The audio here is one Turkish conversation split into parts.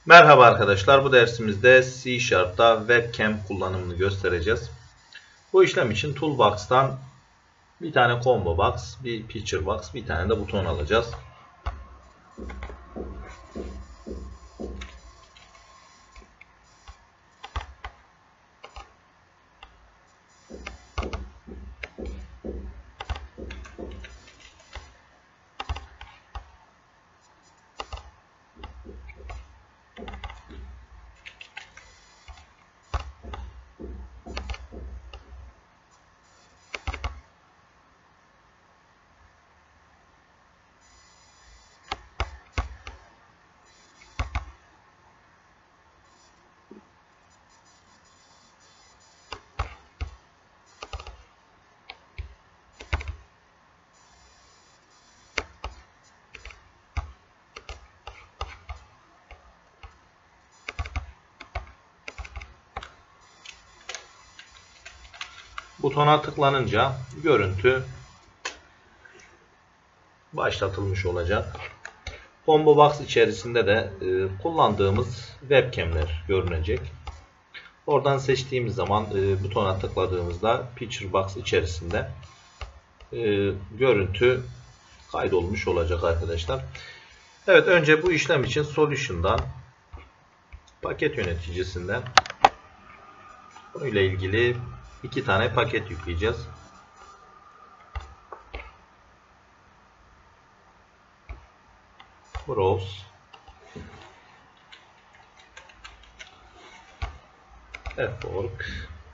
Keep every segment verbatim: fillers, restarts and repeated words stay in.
Merhaba arkadaşlar, bu dersimizde C Sharp'ta webcam kullanımını göstereceğiz. Bu işlem için Toolbox'tan bir tane combo box, bir picture box, bir tane de buton alacağız. Butona tıklanınca görüntü başlatılmış olacak. Combo box içerisinde de e, kullandığımız webcam'ler görünecek. Oradan seçtiğimiz zaman e, butona tıkladığımızda Picture Box içerisinde e, görüntü kaydolmuş olacak arkadaşlar. Evet, önce bu işlem için Solution'dan, paket yöneticisinden bununla ilgili iki tane paket yükleyeceğiz. Browse, Fwork.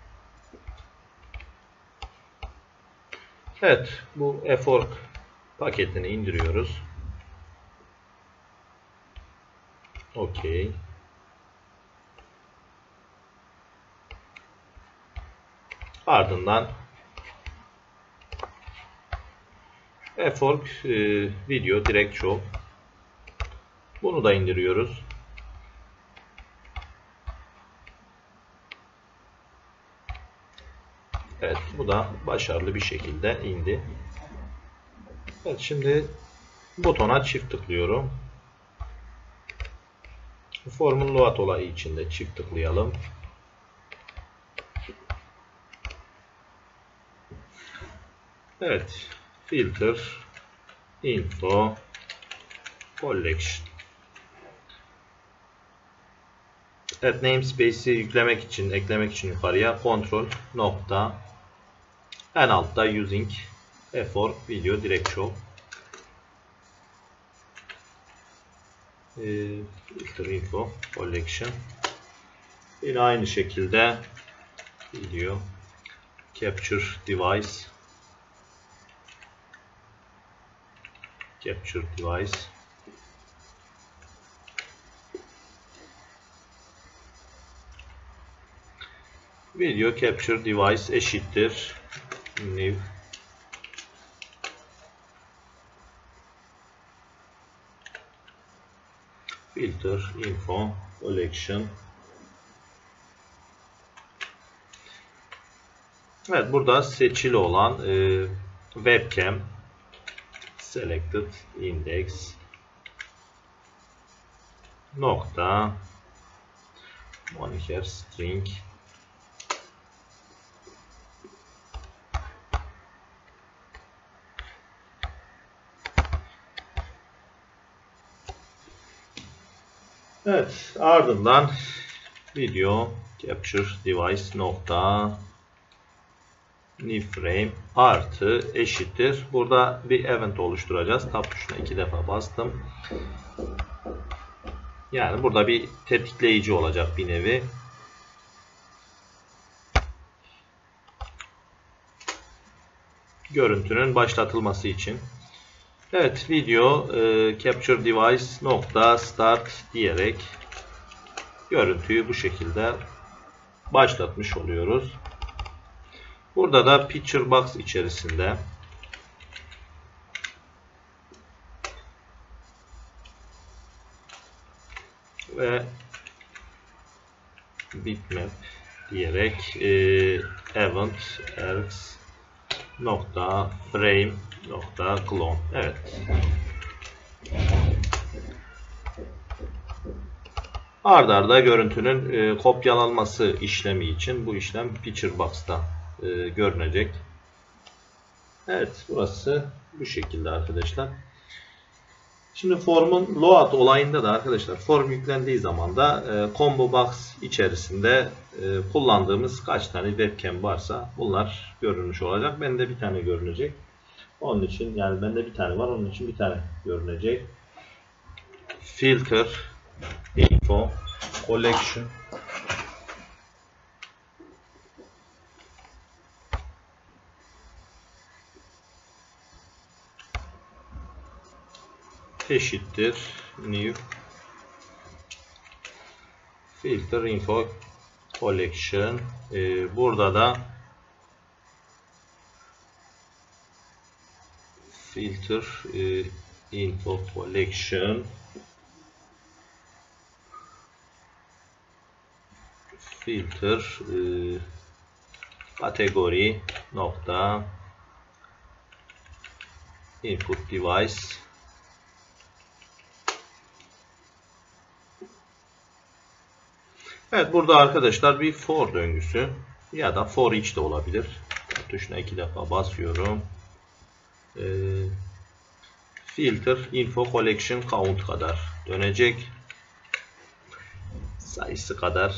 Evet, bu Fwork paketini indiriyoruz. OK. Ardından Fwork e, Video Direct Show. Bunu da indiriyoruz. Evet, bu da başarılı bir şekilde indi. Evet, şimdi butona çift tıklıyorum. Formun load olayı içinde çift tıklayalım. Evet, filter, info, collection. Evet, namespace'i yüklemek için, eklemek için yukarıya control nokta en altta using Fwork Video Direct Show. E, filter, info, collection. Yine aynı şekilde video capture device, capture device. Video capture device eşittir new filter, info, collection. Evet, burada seçili olan e, webcam selected index nokta moniker string evet, ardından video capture device nokta new frame artı eşittir. Burada bir event oluşturacağız. Tab tuşuna iki defa bastım. Yani burada bir tetikleyici olacak bir nevi. Görüntünün başlatılması için. Evet, video e, capture device nokta start diyerek görüntüyü bu şekilde başlatmış oluyoruz. Burada da picture box içerisinde ve bitmap diyerek e, event ergs nokta frame nokta clone. Evet. Arda arda görüntünün e, kopyalanması işlemi için bu işlem Picture Box'ta e, görünecek. Evet, burası bu şekilde arkadaşlar. Şimdi formun load olayında da arkadaşlar, form yüklendiği zaman da e, combo box içerisinde e, kullandığımız kaç tane webcam varsa bunlar görünmüş olacak. Bende bir tane görünecek. Onun için, yani bende bir tane var, onun için bir tane görünecek. Filter, info, collection. Eşittir new filter info collection. Ee, burada da filter e, info collection filter e, kategori nokta input device. Evet, burada arkadaşlar bir for döngüsü ya da for each de olabilir. Tuşuna iki defa basıyorum. Ee, filter info collection count kadar dönecek. Sayısı kadar.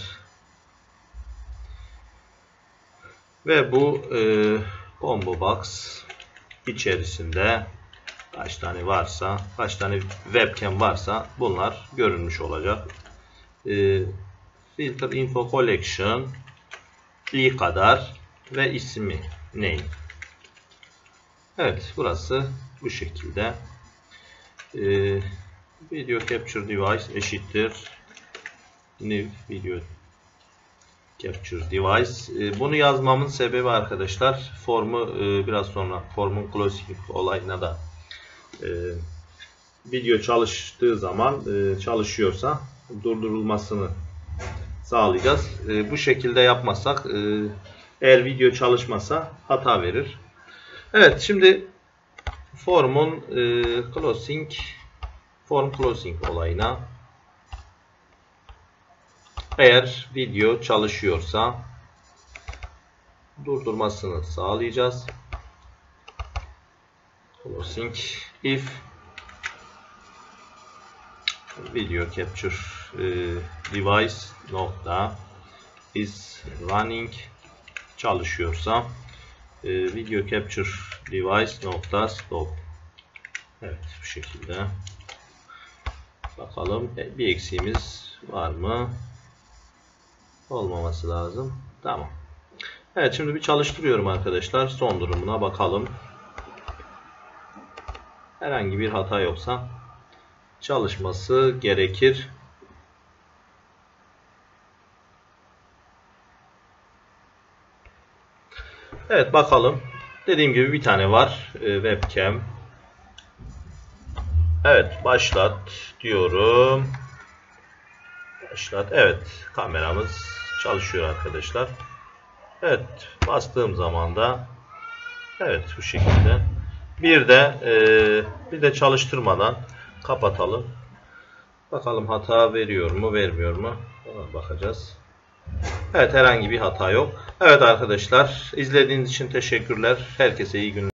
Ve bu e, combo box içerisinde kaç tane varsa, kaç tane webcam varsa bunlar görünmüş olacak. E, filter info collection i kadar ve ismi name. Evet, burası bu şekilde. Ee, video capture device eşittir new video capture device. Ee, bunu yazmamın sebebi arkadaşlar, formu e, biraz sonra formun closing olayına da e, video çalıştığı zaman e, çalışıyorsa durdurulmasını sağlayacağız. E, bu şekilde yapmazsak e, eğer video çalışmasa hata verir. Evet, şimdi formun e, closing form closing olayına, eğer video çalışıyorsa durdurmasını sağlayacağız. Closing if video capture e, device nokta is running çalışıyorsa e, video capture device nokta stop. Evet, bu şekilde. Bakalım bir eksiğimiz var mı? Olmaması lazım. Tamam. Evet, şimdi bir çalıştırıyorum arkadaşlar. Son durumuna bakalım. Herhangi bir hata yoksa çalışması gerekir. Evet, bakalım. Dediğim gibi bir tane var. E, webcam. Evet, başlat diyorum. Başlat. Evet, kameramız çalışıyor arkadaşlar. Evet, bastığım zaman da evet, bu şekilde. Bir de e, bir de çalıştırmadan kapatalım. Bakalım hata veriyor mu, vermiyor mu? Ona bakacağız. Evet, herhangi bir hata yok. Evet arkadaşlar, izlediğiniz için teşekkürler. Herkese iyi günler.